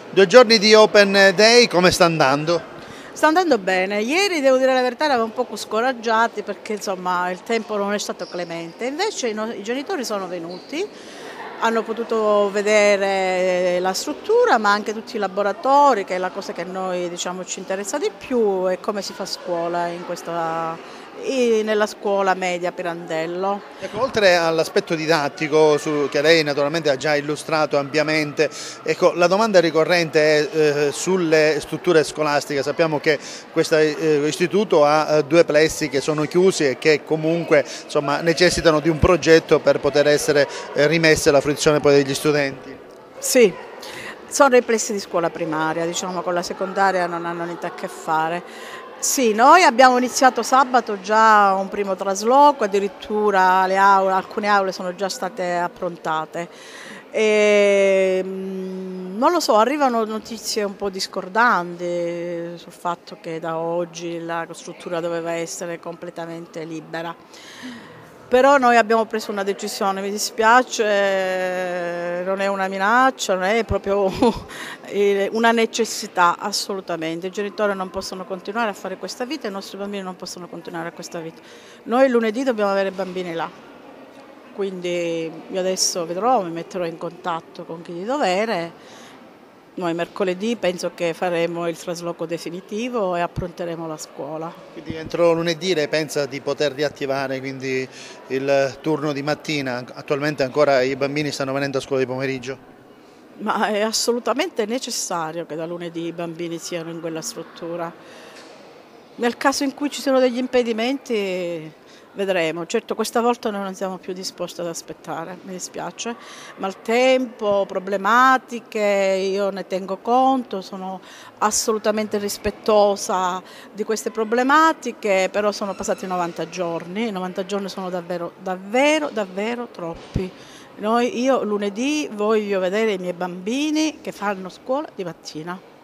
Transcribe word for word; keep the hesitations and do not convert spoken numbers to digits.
Due giorni di Open Day, come sta andando? Sta andando bene. Ieri, devo dire la verità, eravamo un poco scoraggiati perché insomma il tempo non è stato clemente. Invece i, no- i genitori sono venuti, hanno potuto vedere la struttura, ma anche tutti i laboratori, che è la cosa che a noi diciamo ci interessa di più, e come si fa scuola in questa, i- nella scuola media Pirandello. Ecco, oltre all'aspetto didattico su- che lei naturalmente ha già illustrato ampiamente, ecco, la domanda ricorrente è eh, sulle strutture scolastiche. Sappiamo che questo eh, istituto ha eh, due plessi che sono chiusi e che comunque insomma, necessitano di un progetto per poter essere eh, rimesse alla fruizione poi degli studenti. Sì, sono i plessi di scuola primaria, diciamo con la secondaria non hanno niente a che fare. Sì, noi abbiamo iniziato sabato già un primo trasloco, addirittura le aule, alcune aule sono già state approntate. E, mm, non lo so, arrivano notizie un po' discordanti sul fatto che da oggi la struttura doveva essere completamente libera. Però noi abbiamo preso una decisione, mi dispiace, non è una minaccia, non è proprio una necessità, assolutamente. I genitori non possono continuare a fare questa vita, i nostri bambini non possono continuare a questa vita. Noi lunedì dobbiamo avere i bambini là, quindi io adesso vedrò, mi metterò in contatto con chi di dovere. Noi mercoledì penso che faremo il trasloco definitivo e appronteremo la scuola. Quindi entro lunedì lei pensa di poter riattivare quindi il turno di mattina? Attualmente ancora i bambini stanno venendo a scuola di pomeriggio? Ma è assolutamente necessario che da lunedì i bambini siano in quella struttura. Nel caso in cui ci siano degli impedimenti vedremo. Certo, questa volta noi non siamo più disposti ad aspettare, mi dispiace, ma il tempo, problematiche, io ne tengo conto, sono assolutamente rispettosa di queste problematiche, però sono passati novanta giorni, i novanta giorni sono davvero, davvero, davvero troppi. Noi, io lunedì voglio vedere i miei bambini che fanno scuola di mattina.